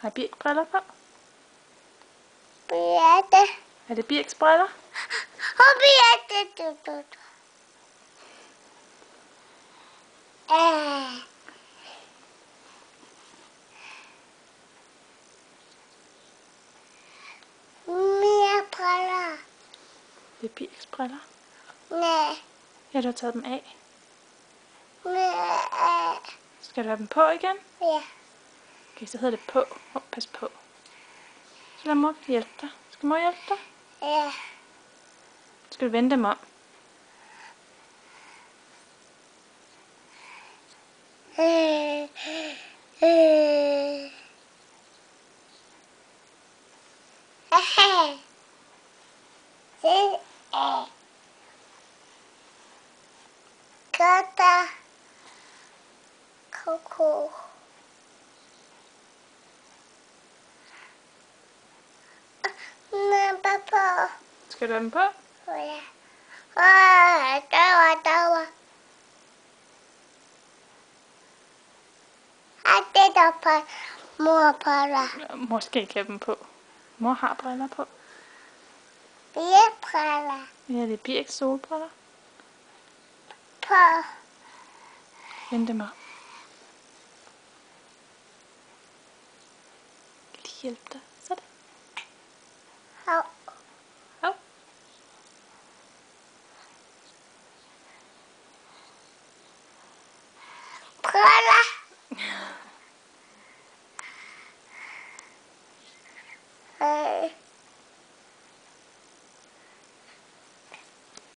Har Birk briller på? Birke. Er det Birks briller? Og Birke. Mere briller. Det er Birks briller. Nej. Ja, du har taget dem af. Nej. Skal du have dem på igen? Ja. Okay, så hedder det på. Pas på. Så lad mor hjælpe dig. Skal mor hjælpe dig? Ja. Skal du vende dem om? Katter. Koko. Papa. Skal du have dem på? Ja. Der. Det der på mor briller. Mor skal ikke have dem på. Mor har briller på. Briller. Ja, det er Birks solbriller. På. Vend dem om. Jeg kan lige hjælpe dig. Sådan. Hov.